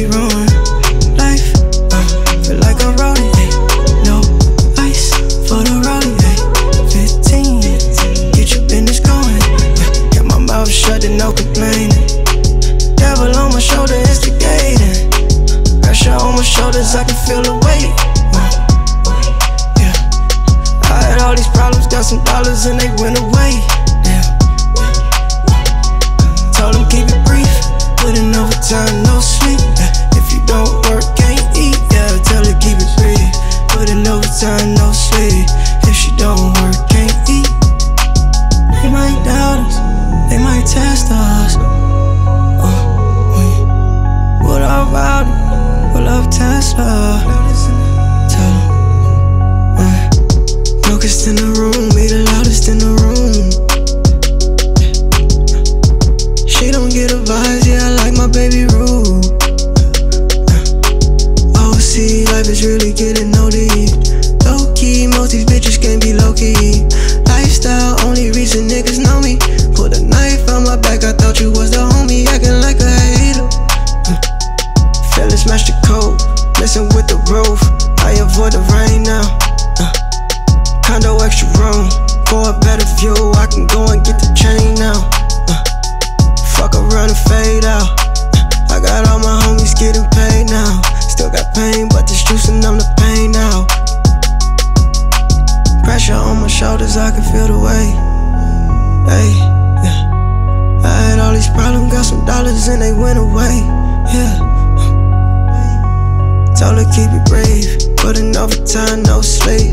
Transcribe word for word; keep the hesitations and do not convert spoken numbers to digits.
be ruined. Life, uh, feel like a roley, ay. No ice for the roley, ay. Fifteen, get your business going. Got my mouth shut and no complaining. Devil on my shoulder instigating. Pressure on my shoulders, I can feel the weight. Yeah, I had all these problems, got some dollars and they went away. Yeah, told them keep it brief, putting overtime, no sleep. Yeah, if you don't work, can't eat. Yeah, tell her keep it brief, putting overtime, no sleep. If she don't work, can't eat. They might doubt us, they might test us. What about it? Pull up Tesla. Tell them, uh, locust in the room, be the loudest in the room. She don't get advice, yeah, I like my baby rude. Uh, oh, see, life is really getting no deep. Low key, most these bitches can't be low key. Lifestyle, only reason niggas know me. Put a knife on my back, I thought you was the homie, acting like a hater. Feeling smash the code, messing with the roof. I avoid the rain now. uh, Condo extra room, for a better view. I can go and get the chain now. uh, Fuck around and fade out. uh, I got all my homies getting paid now. Still got pain, but this juicing I'm the pain now. Pressure on my shoulders, I can feel the weight. Hey, yeah. I had all these problems, got some dollars and they went away. Yeah, told her keep it brave, putting overtime, no sleep.